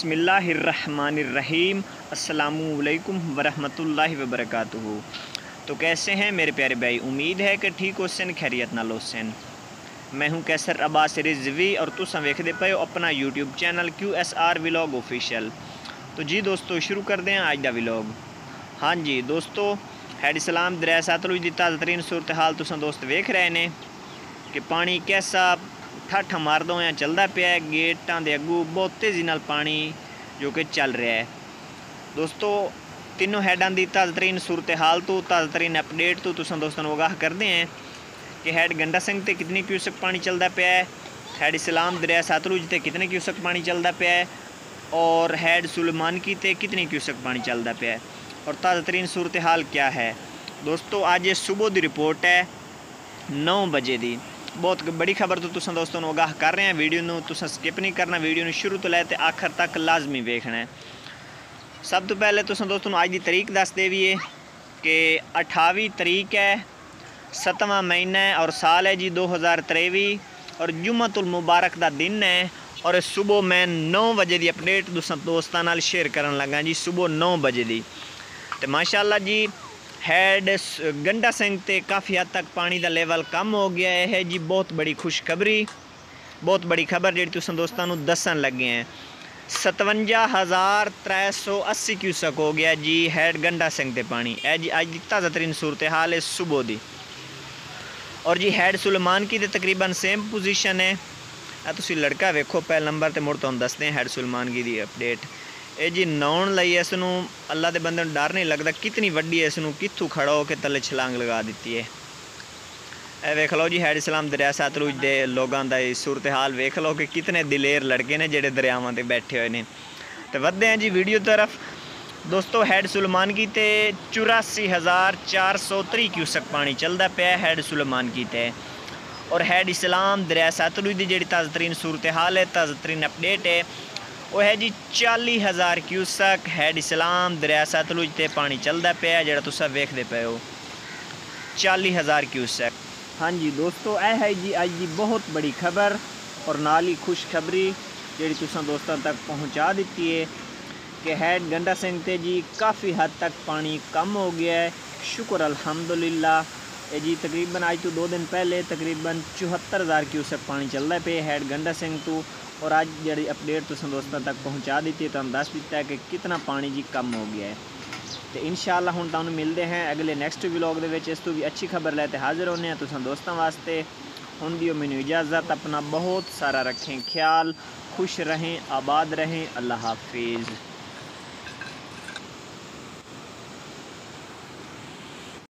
बिस्मिल्लाहिर्रहमानिर्रहीम अस्सलामुअलैकुम वरहमतुल्लाहि वबरकातुहू। तो कैसे हैं मेरे प्यारे भाई, उम्मीद है कि ठीक हो सन, खैरियत नाल हो सन। मैं हूं कैसर अब्बास रिजवी और तुसां वेखदे पे हो अपना YouTube channel QSR vlog official. तो जी दोस्तों, शुरू करते हैं आज दा व्लॉग। हाँ जी दोस्तों, हैड सलाम दरिया सतलुज दी ताज़ा तरीन सूरत हाल तुसां दोस्त वेख रहे ने कि पानी कैसा ठठ मारदा होया चलदा पिया है। गेटां दे अगू बहुत तेज़ी नाल पानी जो कि चल रहा है। दोस्तों, तीनों हैडां दी ताज़ा तरीन सूरत हाल तो ताज़ा तरीन अपडेट तो तुसां दोस्तां नूं आगाह करते हैं कि हैड गंडा सिंह ते कितनी क्यूसक पानी चलदा पिया है, हैड इस्लाम दरिया सतलुज ते कितने क्यूसक पानी चलदा पिया है और हैड सुलेमानकी ते कितनी क्यूसक पानी चलदा पिया है और ताज़ा तरीन सूरत हाल क्या है। दोस्तों, आज ये सुबह की रिपोर्ट है 9 बजे की। बहुत बड़ी खबर तो तुसां दोस्तों नूं आगाह कर रहे हैं। वीडियो नूं तुसां स्किप नहीं करना, वीडियो नूं शुरू तो लैके आखिर तक लाजमी वेखना है। सब तो पहले तुसां दोस्तों नूं अज की तारीख दस देवीए कि 28 तारीख है, 7वां महीना है और साल है जी 2023 और जुम्मतुल मुबारक का दिन है। और सुबह मैं 9 बजे की अपडेट तुसां दोस्तां नाल शेयर करन लगा जी, सुबह 9 बजे की। तो माशाअल्लाह जी हैड गंडा सिंह ते काफ़ी हद तक पानी का लेवल कम हो गया है जी। बहुत बड़ी खुशखबरी, बहुत बड़ी खबर जी तुसां दोस्तां नूं दसन लगे हैं। 57,380 क्यूसक हो गया जी हैड गंडा सिंह ते पानी। है जी अज की ताज़ा तरीन सूरत हाल है सुबह की। और जी हैड सुलेमानकी ते तकरीबन सेम पोजीशन है। तुसीं लड़का वेखो पहले नंबर ते, मुड़ तुहानूं दसदे हैं हैड सुलेमानकी दी अपडेट। ये जी नाउण लई इसनूं अल्लाह दे बंदे नूं डर नहीं लगता कितनी वड्डी है, इसनूं कित्थों खड़ा होकर तले छलांग लगा दी है। ए वेख लो जी हैड सलाम दरिया सतलुज दे लोगों का सूरत हाल वेख लो कि कितने दिलेर लड़के ने जेडे दरियावां ते बैठे हुए हैं। तो वधदे हैं जी वीडियो तरफ। दोस्तों, हैड सुलेमानकी ते 84,430 क्यूसक पानी चलता पिया हैड सुलेमानकी ते। और हैड इस्लाम दरिया सतलुज की जी ताज़ा तरीन सूरत हाल है, ताज़ा तरीन अपडेट है वो है जी 40,000 क्यूसक हैड इस्लाम दरिया सतलुज ते पानी चलता पिया जो तुम वेखते पे हो, 40,000 क्यूसक। हाँ जी दोस्तों, यह है जी अज की बहुत बड़ी खबर और नाल ही खुशखबरी जी तुसां दोस्तों तक पहुँचा दी है कि हैड गंडा सिंह ते जी काफ़ी हद तक पानी कम हो गया है। शुक्र अल्हम्दुलिल्लाह। ये जी तकरीबन आज तो 2 दिन पहले तकरीबन 74,000 क्यूसक पानी चलता पे हैड गंडा सिंह तो। और आज जी अपडेट तुसां दोस्तों तक पहुँचा दी है, तो हम दस दिता है कि कितना पानी जी कम हो गया है। तो इंशाअल्लाह हुण तुहानूं मिलते हैं अगले नैक्सट व्लॉग दे विच। इस तो भी अच्छी खबर लैके हाजिर होने हैं तुसां दोस्तों वास्ते। हुण दिओ मैनूं इजाज़त, अपना बहुत सारा रखें ख्याल, खुश रहें, आबाद रहें। अल्लाह हाफिज़।